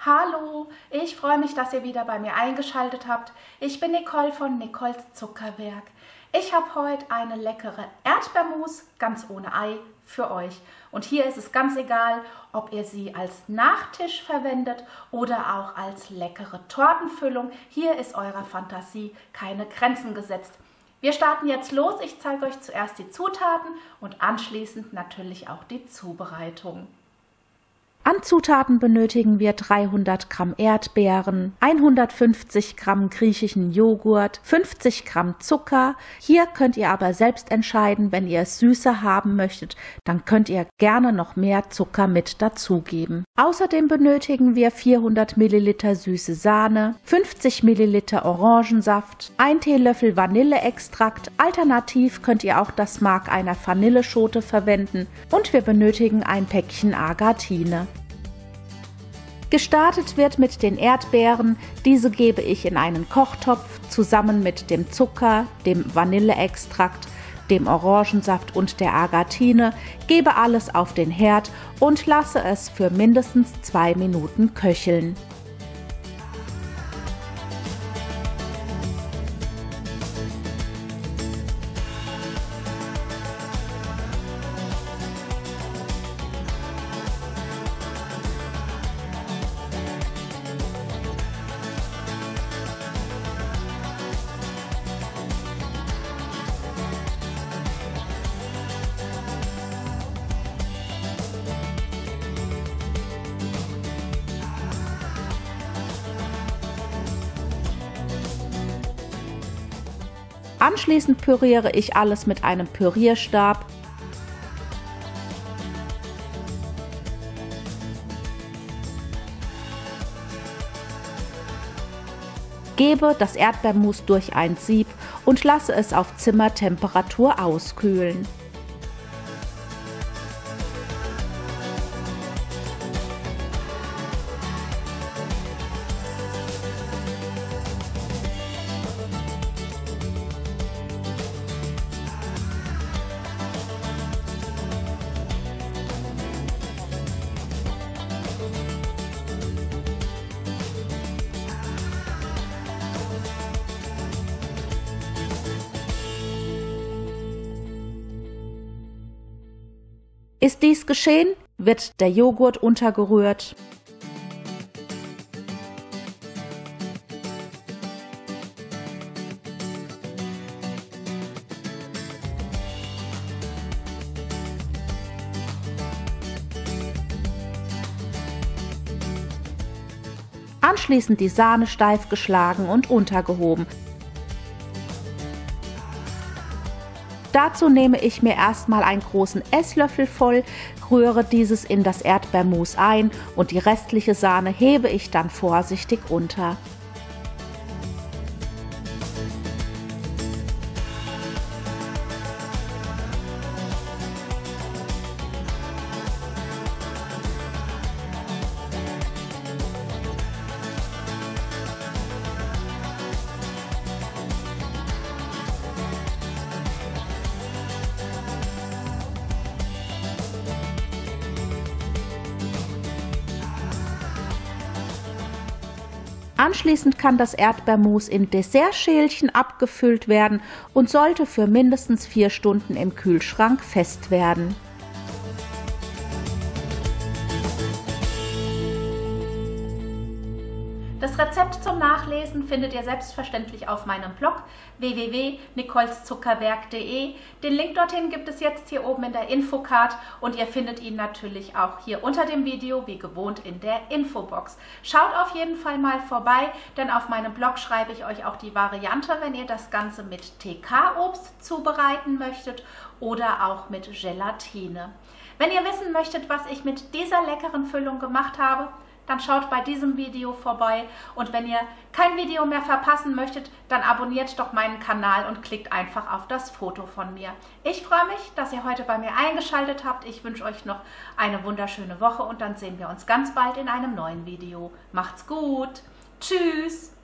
Hallo, ich freue mich, dass ihr wieder bei mir eingeschaltet habt. Ich bin Nicole von Nicoles Zuckerwerk. Ich habe heute eine leckere Erdbeermus, ganz ohne Ei, für euch. Und hier ist es ganz egal, ob ihr sie als Nachtisch verwendet oder auch als leckere Tortenfüllung. Hier ist eurer Fantasie keine Grenzen gesetzt. Wir starten jetzt los. Ich zeige euch zuerst die Zutaten und anschließend natürlich auch die Zubereitung. An Zutaten benötigen wir 300 Gramm Erdbeeren, 150 Gramm griechischen Joghurt, 50 Gramm Zucker. Hier könnt ihr aber selbst entscheiden, wenn ihr es süßer haben möchtet, dann könnt ihr gerne noch mehr Zucker mit dazugeben. Außerdem benötigen wir 400 Milliliter süße Sahne, 50 Milliliter Orangensaft, 1 Teelöffel Vanilleextrakt. Alternativ könnt ihr auch das Mark einer Vanilleschote verwenden und wir benötigen ein Päckchen Agatine. Gestartet wird mit den Erdbeeren. Diese gebe ich in einen Kochtopf zusammen mit dem Zucker, dem Vanilleextrakt, dem Orangensaft und der Agatine, gebe alles auf den Herd und lasse es für mindestens 2 Minuten köcheln. Anschließend püriere ich alles mit einem Pürierstab. Gebe das Erdbeermus durch ein Sieb und lasse es auf Zimmertemperatur auskühlen. Ist dies geschehen, wird der Joghurt untergerührt. Anschließend die Sahne steif geschlagen und untergehoben. Dazu nehme ich mir erstmal einen großen Esslöffel voll, rühre dieses in das Erdbeermus ein und die restliche Sahne hebe ich dann vorsichtig unter. Anschließend kann das Erdbeermus in Dessertschälchen abgefüllt werden und sollte für mindestens 4 Stunden im Kühlschrank fest werden. Das Rezept zum Nachlesen findet ihr selbstverständlich auf meinem Blog www.nicoleszuckerwerk.de. Den Link dorthin gibt es jetzt hier oben in der Infocard und ihr findet ihn natürlich auch hier unter dem Video wie gewohnt in der Infobox. Schaut auf jeden Fall mal vorbei, denn auf meinem Blog schreibe ich euch auch die Variante, wenn ihr das Ganze mit TK-Obst zubereiten möchtet oder auch mit Gelatine. Wenn ihr wissen möchtet, was ich mit dieser leckeren Füllung gemacht habe, dann schaut bei diesem Video vorbei und wenn ihr kein Video mehr verpassen möchtet, dann abonniert doch meinen Kanal und klickt einfach auf das Foto von mir. Ich freue mich, dass ihr heute bei mir eingeschaltet habt. Ich wünsche euch noch eine wunderschöne Woche und dann sehen wir uns ganz bald in einem neuen Video. Macht's gut! Tschüss!